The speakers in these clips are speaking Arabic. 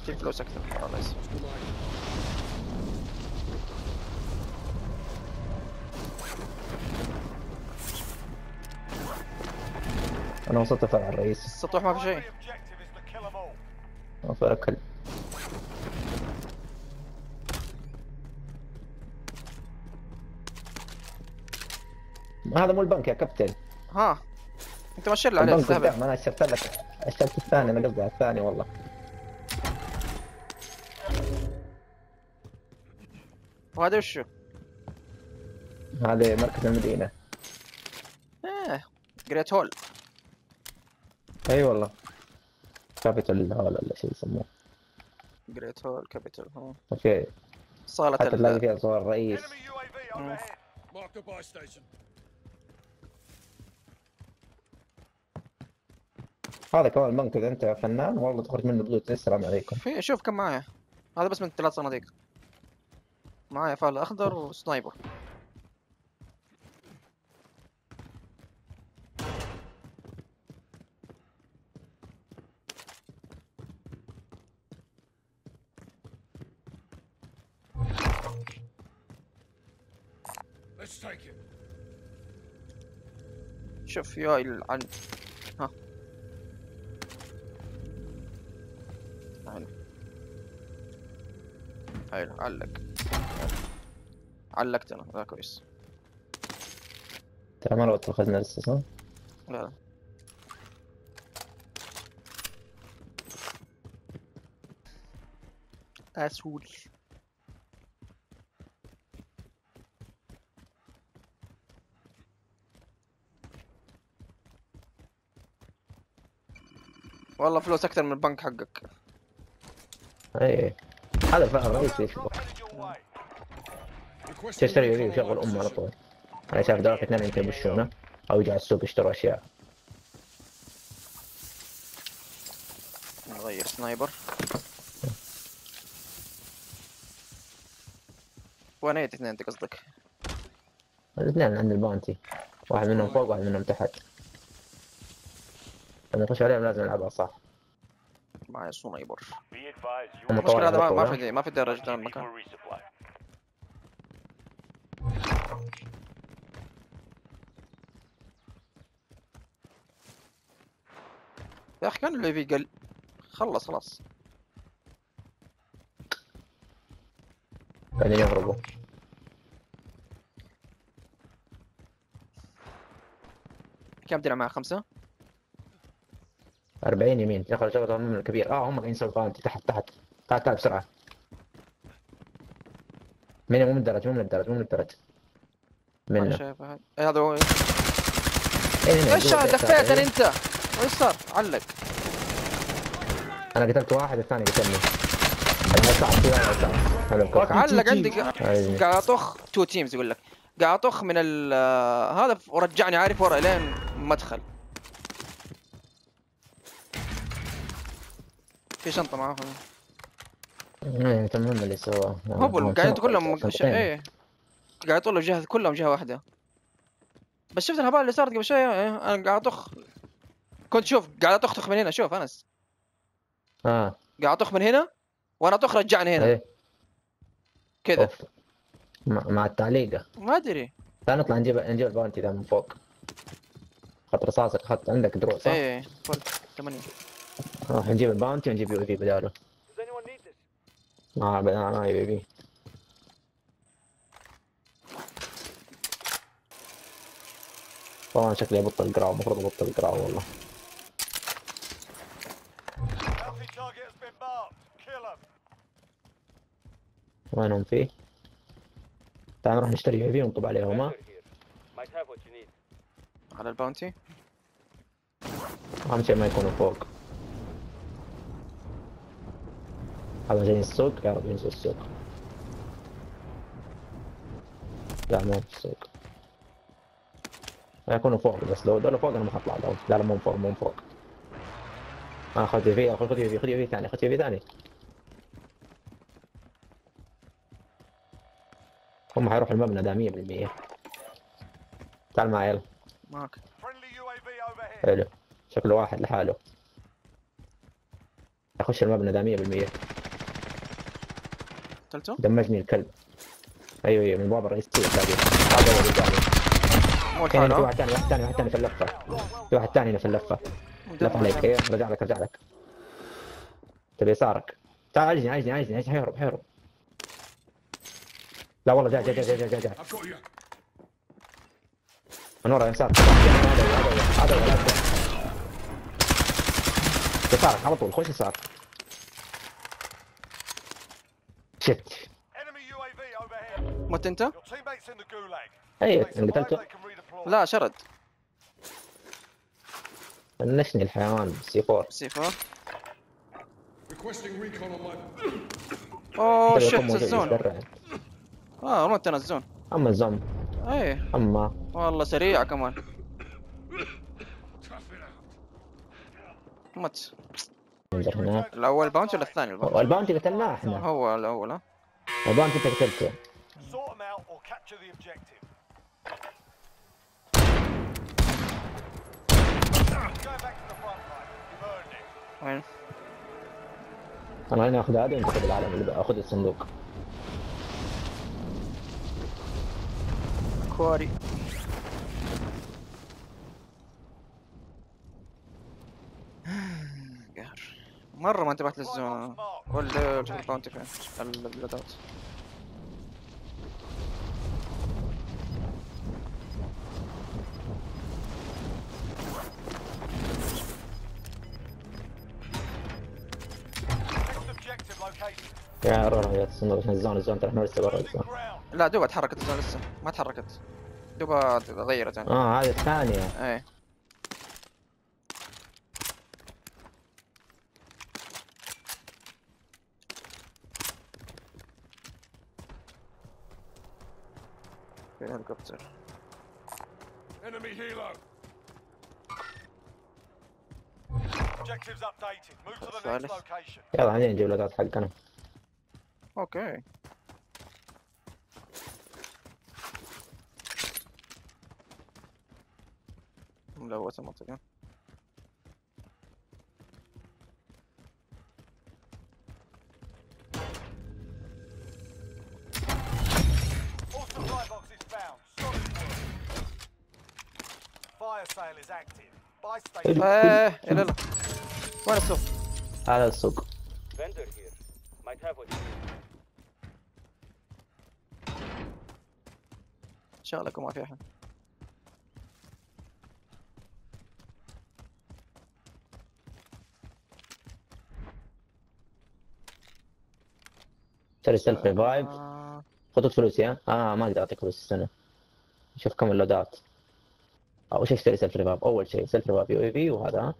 في فلوس اكثر خلاص. انا وصلت فرع الرئيس. السطوح ما في شيء. فرع كل. هذا مو البنك يا كابتن. ها انت مشير لي عليه البنك تستهبل. قدام، انا اشرت لك. اشرت الثاني، انا قصدي على الثاني والله. وهذا وشو؟ هذا مركز المدينة. جريت هول. اي والله. كابيتال هول ولا شيء يسموه. جريت هول كابيتال. اوكي. صالة حتى تلاقي فيها صور الرئيس. هذا كمان البنك، اذا انت فنان والله تخرج منه بدون السلام عليكم. في شوف كم معايا. هذا بس من 3 صناديق. معايا فال اخضر وسنايبر. شوف يا العن. ها حلو حلو. علقت انا. ذا كويس. ترى ما روت الخزنة لسه صح؟ لا اسهول. والله فلوس اكثر من البنك حقك. اي. هذا الفخر الرئيس يشبه. تشتري يبي وشغل امه على طول. انا شايف ذولاك اثنين يمكن يبشونه او يجوا على السوق يشتروا اشياء. نغير سنايبر. وين ايت اثنين انت قصدك؟ الاثنين عند الباونتي. واحد منهم فوق واحد منهم تحت. لما نخش عليهم لازم نلعبها صح. معي سنايبر. هم المشكلة هذا طوال ما في درجة قدام المكان. يا اخي كان اللي في قل. خلاص. قاعدين يهربوا. كم درع معه 5؟ 40 يمين ياخذ شغله من الكبير. هم قاعدين يسووا باونتي تحت. تعال بسرعه. مو من الدرج. ما منه. شايف احد. هذا هو. هنا ايش دفيتني انت؟ ايش صار؟ علق. انا قتلت واحد، الثاني قتلني. علق عندي. قاعد اطخ 2 تيمز يقول لك. قاعد اطخ من هذا ورجعني عارف ورا لين مدخل. في شنطة معاهم. ايه تمام اللي سواه. هبل قاعدين كلهم ايه. قاعد يطلعوا جهة كلهم جهة واحدة. بس شفت الهبال اللي صارت قبل شوي. انا قاعد اطخ. كنت شوف قاعد اطخ من هنا. شوف انس. قاعد اطخ من هنا وانا اطخ رجعني هنا. ايه كذا. مع التعليقة. ما ادري. تعال نطلع نجيب الباونتي ذا من فوق. خط رصاصك، خط عندك دروع صح؟ ايه فل 8. نروح نجيب الباونتي ونجيب يو في بداله. ما يو في. طبعا شكلي ابطل قراءة، المفروض ابطل قراءة والله. وينهم فيه؟ تعال نروح نشتري يو في ونطب عليهم. ها؟ على الباونتي. اهم شيء ما يكونوا فوق. هذا جاي السوق، يا رب ينزل السوق. لا مو في السوق. يكونوا فوق، بس لو دول فوق انا ما حطلع لهم. لا مو فوق. خذ يو في، خذ يو في ثاني. هم حيروحوا المبنى ده 100%. تعال معي يلا. معك. حلو. شكله واحد لحاله. يخش المبنى ده 100%. قتلته؟ دمجني الكلب. ايوه من البوابه الرئيسيه تلاقيه. هذا هو الرجال. موت هنا في حاله. واحد ثاني في اللفه. في واحد ثاني هنا في اللفه. لف عليك. ايه رجع لك. تبي يسارك. تعال عايزني حيهرب. لا والله جاء. من ورا يسار. هذا يسارك على طول. خش يسار. شت. مت انت؟ اي قتلته. لا شرد. فنشني الحيوان سي 4. سي 4. اوه شت الزون. رمت انا الزون. اما الزوم. ايه اما والله سريع كمان. مت. ننزل هناك. الاول باونتي ولا الثاني الباونتي؟ الباونتي قتلناه احنا. هو الاول ها. الباونتي انت قتلته. وين؟ انا اخذ هذا وانت خذ العالم اللي اخذ الصندوق. كواري. مرة ما انتبهت للزون ولا شوف الباونتي فين البلادات. يا رورا يا الصندوق عشان الزون ترى احنا لسه برا الزون. لا دوبها تحركت الزون لسه ما تحركت. دوبها غيرت يعني. هذه الثانية. ايه في هليكوبتر. Enemy helo. Objectives updated. Move to the next location. يلا عندنا نجيب الأدوات حقنا. اوكي. ملوثة المنطقة. All supply boxes found. Solid work. Fire sale is active. Buy station. ايه لا وين السوق؟ هذا السوق. Vendor here. Might have what you need. شغلك وما في احد. اشتري سيلف ريفايف. خذوا فلوسي ها؟ ما اقدر اعطيك فلوس السنة. شوف كم اللودات. اول شيء اشتري سيلف ريفايف. اول شيء سيلف ريفايف يو اي في وهذا ها.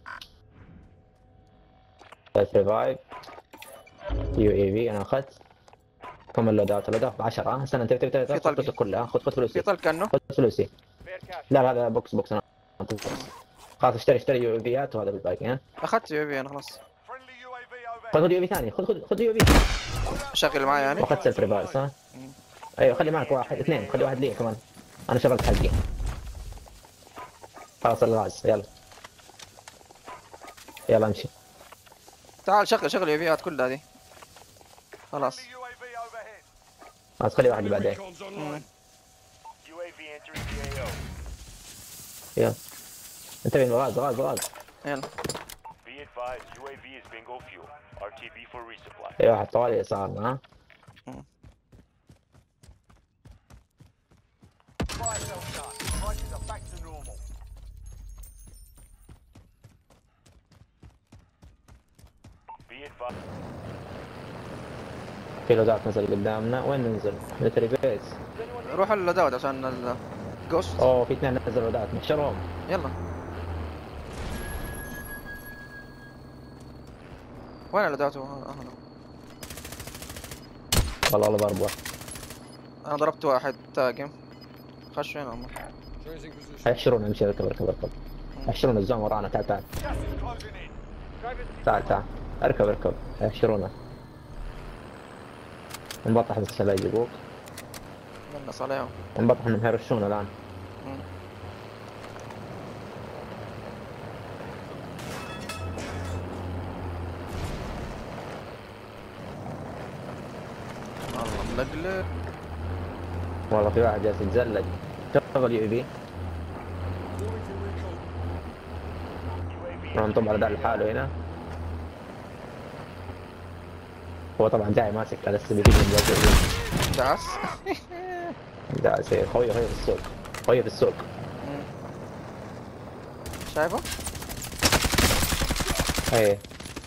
سيلف ريفايف يو اي في انا اخذت. كم اللودات؟ اللودات ب 10 ها. استنى انت في طلق. خذ كلها. خذ فلوسي. في طلق كأنه. خذ فلوسي. Fair cash. لا هذا بوكس انا خلاص اشتري يو اي فيات وهذا بالباقي ها. اخذت يو في انا خلاص. Friendly UAV overhead. خذ يو في ثاني. خذ يو في. شغل معي يعني. واخذت سيلف ريفايف صح؟ ايوه خلي معك واحد اثنين. خلي واحد لي كمان. انا شغلت حقي. خلاص الغاز يلا امشي. تعال شغل يو فيات كلها هذه. خلاص. Friendly UAV overhead. خلاص خلي واحد اللي بعدين. Recon's online. UAV entering the AO. يلا انتبه الغاز. يلا. Be advised, UAV is bingo fuel. RTB for resupply. اي واحد طوالي يسارنا ها. Fire cell done. Prices are back to normal. Be advised. في لودات نزل قدامنا. وين ننزل؟ ميلتري بيس. روح اللودات عشان الجوست. اوه في اثنين نزلوا لودات نحشرهم. يلا. وين اللودات؟ والله ضرب واحد. انا ضربت واحد تاقم. خش هنا هم. يحشرون. امشي اركب. يحشرون الزون ورانا. تعال Gas is closing in. تعال اركب. يحشرونا. نبطح بس لا يجيبوك. نقص عليهم. نبطح انهم يرشونا الان. والله ملقلق. والله في واحد جالس يتزلق. شغل يو في. نطب على ده لحاله هنا. هو طبعا جاي ماسك على السبي في دعس. دعس. خويه في السوق. خويه في السوق. شايفه؟ ايه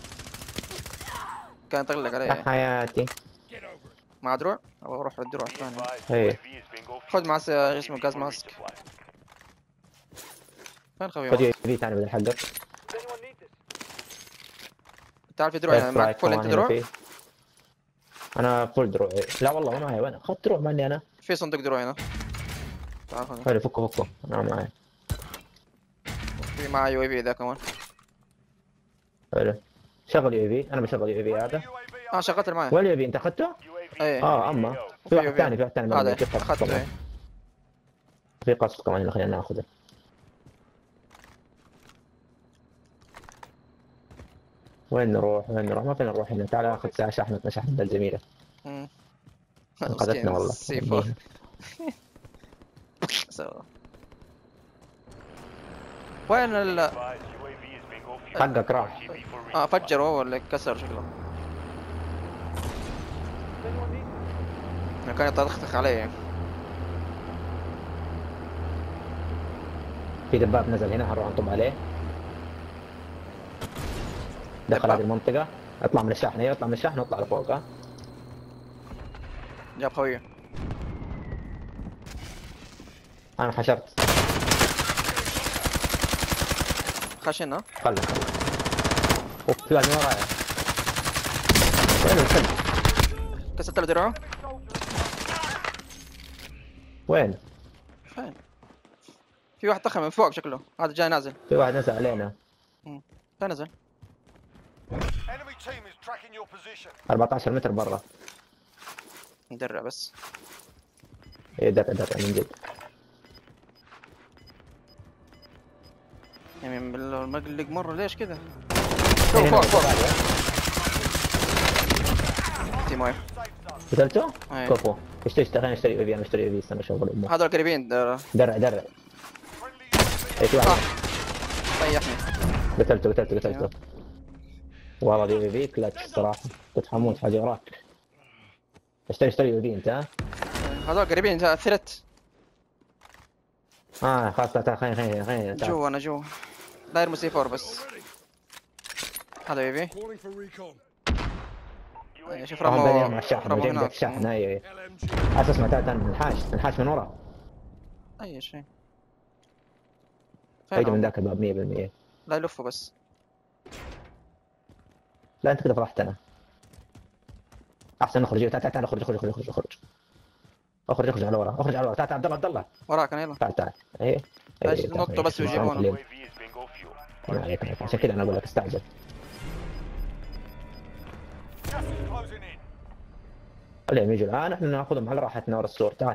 كان يطلق يا عليه حياتي. مع دروع. او اروح للدروع الثاني. ايه خذ مع اسمه غاز ماسك. فين خوي؟ خذ يو في ثاني بدل حقك. تعال في دروع يعني معك فول انت دروع؟ انا فول دروع. لا والله ما معي. وين اخذت دروع ماني انا؟ في صندوق دروع هنا. تعال خذ. حلو فكه انا معي. في معي يو في ذا كمان. حلو شغل يو في. انا بشغل يو في هذا. شغلت اللي معي. وين يو في انت اخذته؟ ايه اما في واحد ثاني هذا اخذته. ايه في قصف كمان اللي خلينا ناخذه. وين نروح ما فينا نروح هنا. تعال اخذ ساعه شحنتنا شحنة الجميله. انقذتنا والله. سي 4. وين حقك راح. فجر هو ولا كسر شكله. كان يطخطخ عليه. في دباب نزل هنا هنروح نطب عليه. دخل هذه المنطقة. اطلع من الشاحنة. اطلع من الشاحنة واطلع لفوق. ها جاب خويه. انا حشرت. خشنا. خلي اوف في واحد من ورايا. وين الكلب؟ كسرت له درعه. وين؟ فين؟ في واحد طخن من فوق شكله. هذا جاي نازل. في واحد نزل علينا. فين نزل؟ Enemy team is tracking your position. 14 متر برا. ندرع بس. ايه درع من جد. يعني بالمقلق مرة ليش كذا؟ فوق تيم وايف. قتلته؟ أيه. كفو. خلينا نشتري يو في. انا اشتري يو في. استنى شغل امه. هذول قريبين. درع. Friendly اي في واحد. طيحني. قتلته. والله اليو في كلتش الصراحة. كنت حموت حاجة وراك. اشتري يو في انت. ها؟ هذول قريبين ثريت. خلاص تعال خلينا جوا انا جوا. لا يرمي سي 4 بس. هذا يبي. شوف رموا مع الشاحنة. جاي عندك الشاحنة. اي اسمع. تعال ننحاش من ورا. اي شيء. هيدا من ذاك الباب 100%. لا يلفوا بس. لا انت كده فرحت. احسن نخرج. تعال اخرج على ورا. تعال عبد الله. وراك انا. يلا تعال. ايه نطوا بس ويجيبونه. عشان كذا انا اقول لك استعجل. gas is closing in. خليهم يجوا الان. احنا ناخذهم على راحتنا ورا السور. تعال.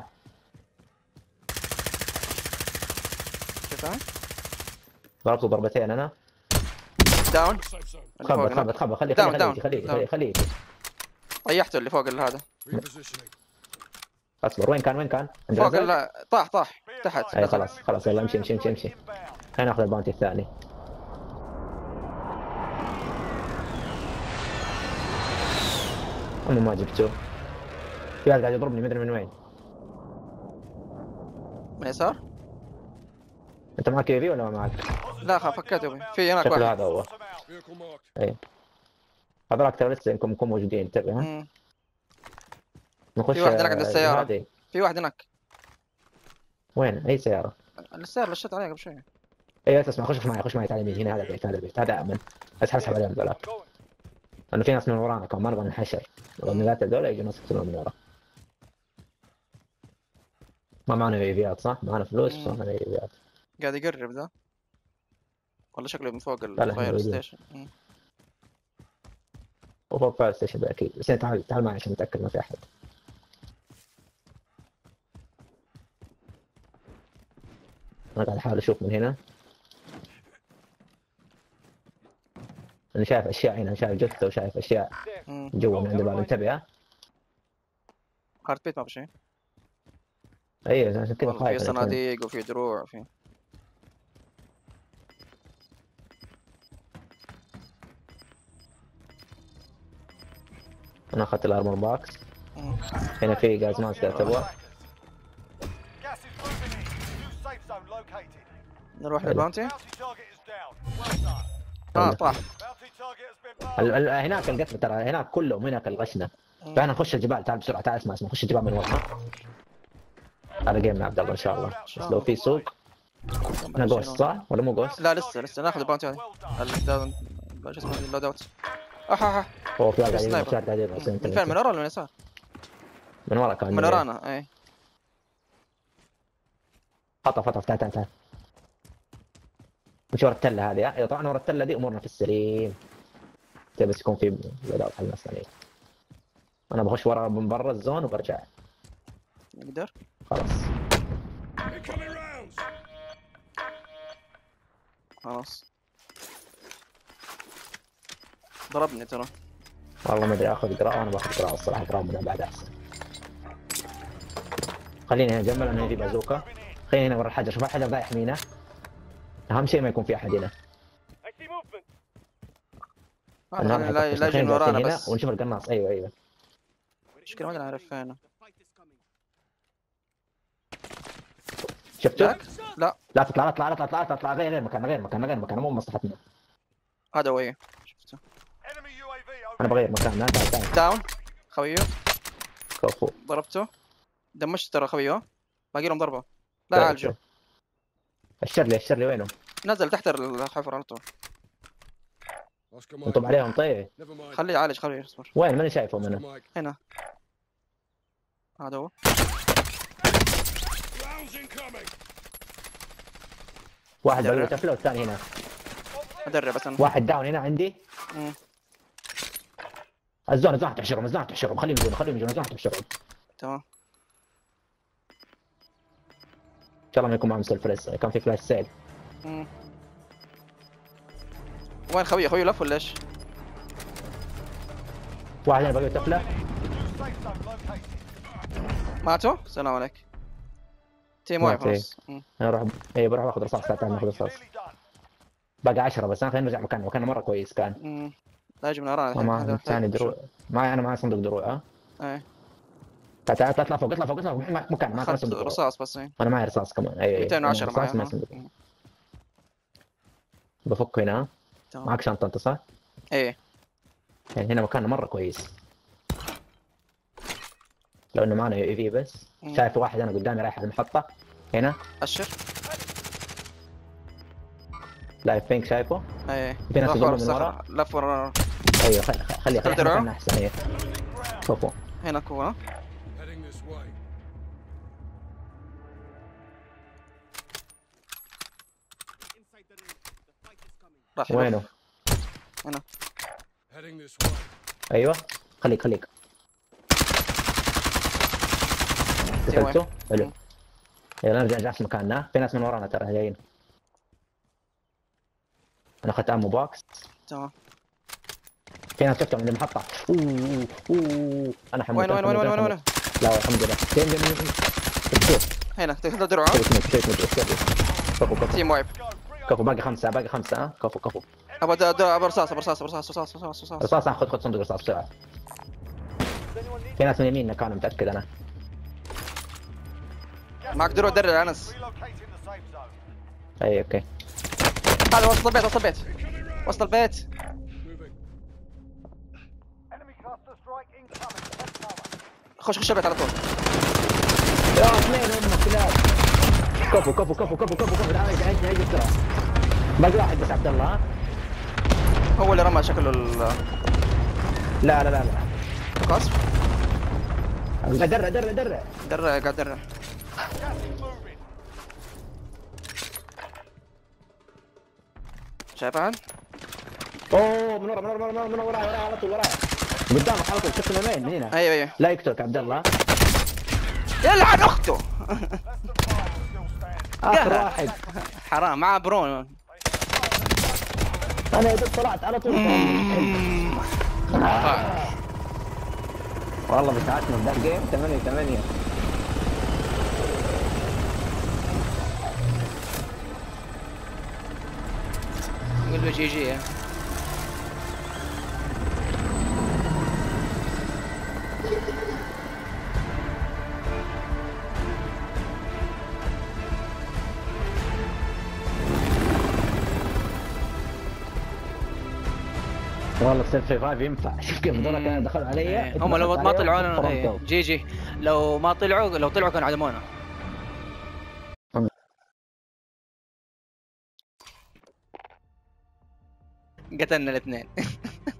شفتها؟ ضربته ضربتين انا. داون. خبط. خليه. طيحته اللي فوق هذا. اصبر. وين كان؟ فوق طاح تحت. اي خلاص يلا امشي. خلينا ناخذ الباونتي الثاني. ما جبته. في واحد قاعد يضربني مدري من وين. من يسار؟ انت معك يو في ولا ما معك؟ لا فكيته في هناك شكله واحد. هذا هو. اي هذاك ترى لسه انكم موجودين. انتبه. نخش. في واحد هناك عند السيارة. في واحد هناك. وين؟ اي سيارة؟ السيارة لشت عليها قبل شوي. ايوه تسمع. خش معي تعال يمين. هنا هذا البيت هذا امن. اسحب عليهم ذولاك. لانه في ناس من ورانا كمان. ما نبغى ننحشر. نبغى نقاتل ذولا يجوا ناس يقتلون من ورا. ما معنا فيات صح؟ معنا فلوس. معنا فيات. قاعد يقرب ذا ولا شكله من فوق لا، الفاير ستيشن. وفوق فاير ستيشن اكيد. بس تعال معي عشان نتاكد ما في احد. انا قاعد احاول اشوف من هنا. انا شايف اشياء هنا. شايف جثه وشايف اشياء جوا من عند الباب. انتبه. هارت بيت ما بشيء. ايوه عشان كذا والله خايف. في صناديق وفي دروع وفي انا اخذت الارمر باكس. هنا في غاز ماسك اذا تبغى. Gas is moving in. New safe zone located. نروح للباونتي. Bounty target is down. Well done. طاح. Bounty target has been marked. هناك القتل ترى، هناك كلهم هناك الغشنا. فاحنا نخش الجبال. تعال بسرعه، تعال اسمع نخش الجبال من ورا. هذا جيم يا عبد الله ان شاء الله. بس لو في سوق انا جوست صح ولا مو جوست؟ لا لسه ناخذ الباونتي هذه. شو اسمه اللود اوت. اح هو في واحد سنايبر. قاعد من فين؟ من ورا ولا من اليسار؟ من ورا كان من ورانا اي. خطف تعال مش ورا التله هذه. اذا طلعنا ورا التله دي امورنا في السليم. بس يكون في بداية حل ناس ثانيين. انا بخش ورا من برا الزون وبرجع. نقدر؟ خلاص خلاص. ضربني ترى. والله ما ادري اخذ قراءة. وانا باخذ قراءة الصراحة. قراءة من بعد احسن. خليني هنا جنب لانه يجي بازوكا. خليني هنا ورا الحجر. شوف الحجر ذا يحمينا. اهم شيء ما يكون في احد هنا. I see movement. لا يجي من ورانا بس. ونشوف القناص. ايوه مشكلة ما نعرف فين. شفته؟ لا لا تطلع غير مكان مو مصلحتنا. هذا هو ايه. شفته. Enemy UAV انا over. بغير مكان. لا تعال داون خويه. كفو. ضربته. دمشت ترى خويه. باقي لهم ضربة. لا عالجه. الشر لي وينه؟ نزل تحت الحفر على طول. انتم عليهم طيب. خليه يعالج خليه يصبر. وين؟ ماني شايفهم انا. هنا. هذا هو. واحد بقول تفله والثاني هنا. ادرب بس انا. واحد داون هنا عندي. مم. الزون تحشرهم. خليهم يجون الزون تحشرهم. تمام. ان شاء الله ما يكون معهم فلاش. كان في فلاش سيل. مم. وين خويه لف ولا ايش؟ واحد هنا بقول تفله. New safe zone located. ماتوا؟ السلام عليك. تيم واحد خلاص. انا بروح باخذ رصاص. تعال ناخذ رصاص. Nearly done. باقي 10 بس. خلينا نرجع مكاننا مرة كويس كان. لا يجي من ورانا ما ثاني دروع. انا معي صندوق دروع. ايه. تعال اطلع فوق مكان. ما اخذت صندوق رصاص بس ايه. انا معي رصاص كمان. اي 210 رصاص ما معي. صندوق. بفك هنا. تمام. معك شنطة انت صح؟ ايه. يعني هنا مكاننا مرة كويس. لو انه معنا يو في بس. شايف واحد انا قدامي رايح على المحطة. هنا. اشر. لايف بينك شايفه؟ ايه. في ناس يضربون من ورا. لف ورا. ايوه خلي دروع؟ مكاننا احسن. ايوه كفو. هنا كوره. راح يلف. وينه؟ هنا. ايوه خليك. قتلته؟ حلو. يلا نرجع في مكاننا. في ناس من ورانا ترى جايين. انا اخذت امو بوكس. تمام. في ناس شفتهم من المحطة. انا حمود. وين؟ لا الحمد لله. فين؟ هنا تقدر درعه. كفو. تيم وايب. كفو باقي خمسة. كفو. ابى رصاص. رصاص. خذ صندوق رصاص بسرعة. في ناس من يميننا كانوا متأكد انا. معك دروع درع يا انس. Relocating the safe zone. اي اوكي. هذا وسط البيت. Enemy cluster strike incoming. Take cover. خش البيت على طول. يا اثنين هم كلاب. كفو. تعال بسرعة. باقي واحد بس عبد الله. هو اللي رمى شكله لا قصف. درع. قاعد درع. Gas is moving. شايف عاد؟ اوه من وراي على طول وراي. قدامك على طول. شفت من وين؟ من هنا. ايوه. لا يقتلك عبد الله. يلعن اخته. اخر واحد. حرام مع برون. انا يا دوب طلعت على طول. والله بتاعتنا ذا الجيم 8-8. قول له جي جي. والله سيلف ريفايف ينفع. شوف كيف دورك كانوا دخلوا علي. هم لو ما طلعوا انا جي جي، لو ما طلعوا، لو طلعوا كانوا عدمونا. قتلنا الاثنين.